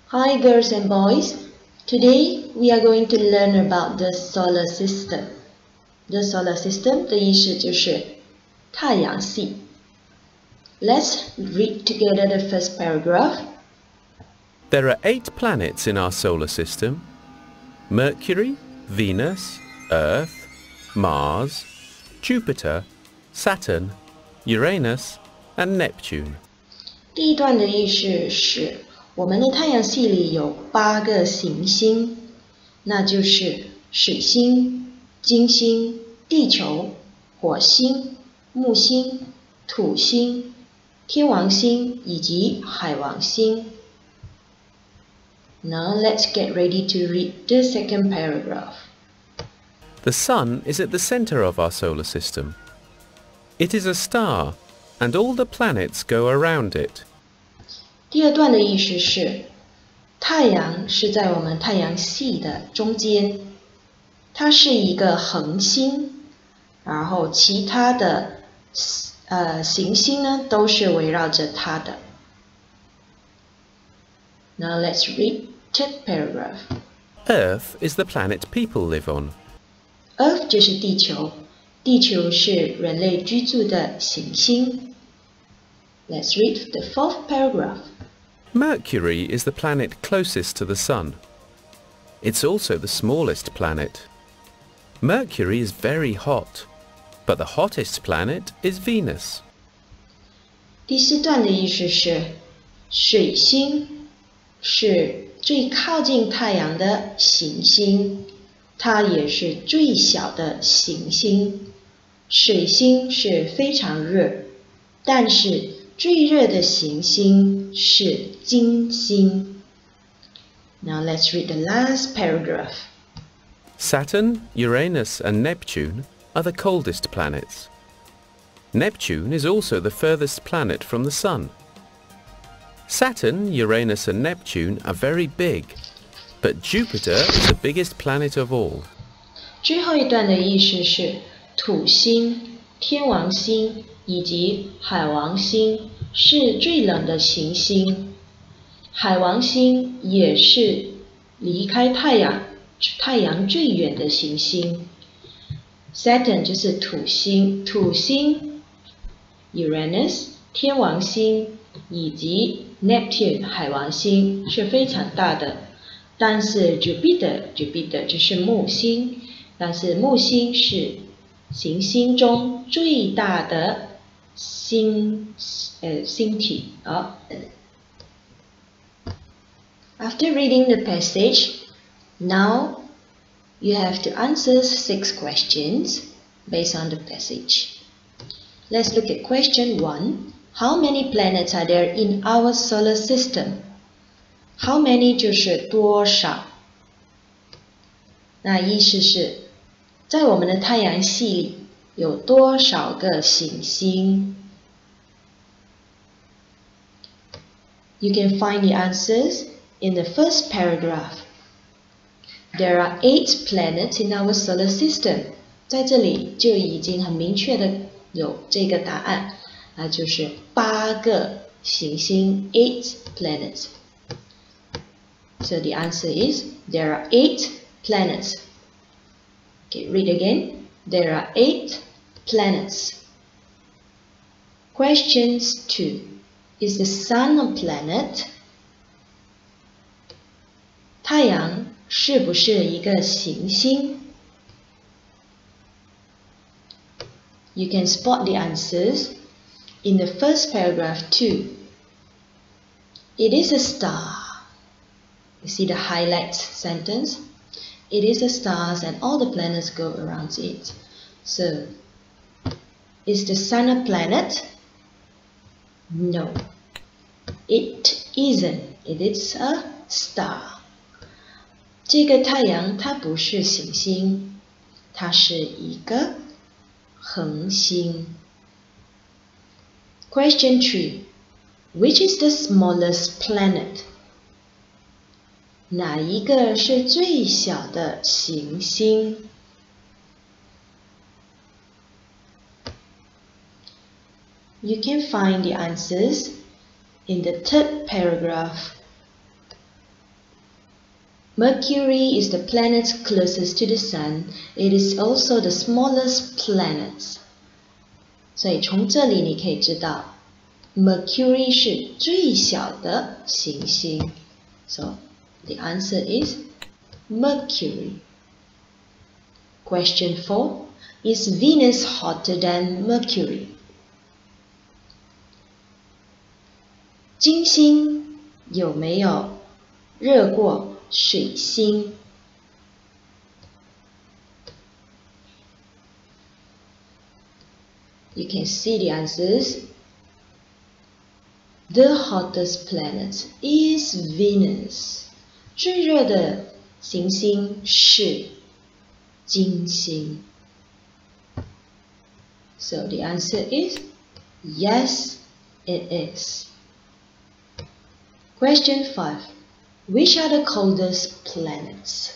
Hi girls and boys, today we are going to learn about the solar system. The solar system 的意思就是太阳系。Let's read together the first paragraph. There are 8 planets in our solar system: Mercury, Venus, Earth, Mars, Jupiter, Saturn, Uranus, and Neptune. 第一段的意思是我们的太阳系里有8个行星，那就是水星、金星、地球、火星、木星、土星、天王星以及海王星。Now let's get ready to read the second paragraph. The Sun is at the center of our solar system. It is a star, and all the planets go around it. 第二段的意思是，太阳是在我们太阳系的中间，它是一个恒星，然后其他的行星呢都是围绕着它的。Now let's read third paragraph. Earth is the planet people live on. Earth 就是地球，地球是人类居住的行星。Let's read the fourth paragraph. Mercury is the planet closest to the Sun. It's also the smallest planet. Mercury is very hot, but the hottest planet is Venus. 第四段的意思是，水星是最靠近太阳的行星，它也是最小的行星。水星是非常热，但是最热的行星是金星。Now let's read the last paragraph. Saturn, Uranus, and Neptune are the coldest planets. Neptune is also the furthest planet from the Sun. Saturn, Uranus, and Neptune are very big, but Jupiter is the biggest planet of all. 最后一段的意思是，土星、天王星以及海王星是最冷的行星，海王星也是离开太阳最远的行星。Saturn 就是土星，Uranus 天王星以及 Neptune 海王星是非常大的，但是 Jupiter 就是木星，但是木星是行星中最大的星体啊。After reading the passage, now you have to answer 6 questions based on the passage. Let's look at question 1. How many planets are there in our solar system? How many 就是多少，那意思是在我们的太阳系里有多少个行星？ You can find the answers in the first paragraph. There are 8 planets in our solar system. 在这里就已经很明确的有这个答案，那就是8个行星 8 planets. So the answer is there are 8 planets. Okay, read again. There are 8 planets. Questions 2. Is the Sun a planet? 太阳是不是一个行星？ You can spot the answers in the first paragraph too. It is a star. You see the highlight sentence? It is a star and all the planets go around it. So, is the Sun a planet? No, it isn't. It is a star. 这个太阳它不是行星，它是一个恒星。Question 3. Which is the smallest planet? 哪一个是最小的行星？ You can find the answers in the third paragraph. Mercury is the planet closest to the Sun. It is also the smallest planet. 所以从这里你可以知道 Mercury 是最小的行星。So the answer is Mercury. Question 4. Is Venus hotter than Mercury? 金星有没有热过水星？ You can see the answers. The hottest planet is Venus. 最热的行星是金星。So the answer is yes, it is. Question 5. Which are the coldest planets?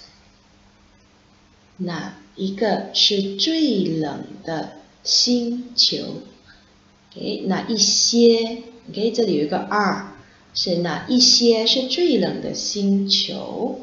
哪一个是最冷的星球？ Okay, 哪一些 ？Okay, 这里有一个 R， 是哪一些是最冷的星球？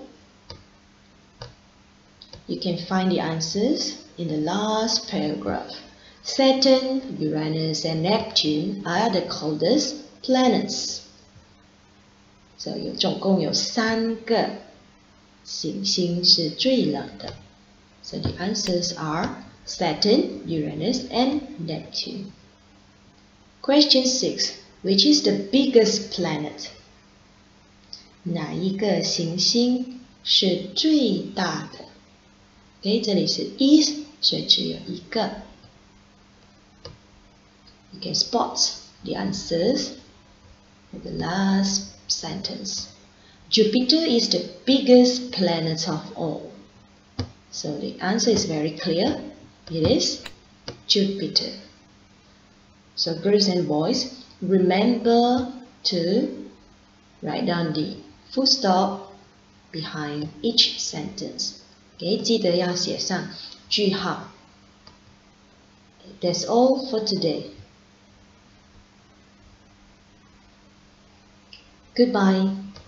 You can find the answers in the last paragraph. Saturn, Uranus, and Neptune are the coldest planets. So 总共有3个行星是最冷的。So the answers are Saturn, Uranus, and Neptune. Question 6. Which is the biggest planet? 哪一个行星是最大的？ Okay, 这里是 is， 所以只有一个。You can spot the answers in the last sentence. Jupiter is the biggest planet of all. So the answer is very clear. It is Jupiter. So girls and boys, remember to write down the full stop behind each sentence. Okay, 记得要写上句号。That's all for today. Goodbye.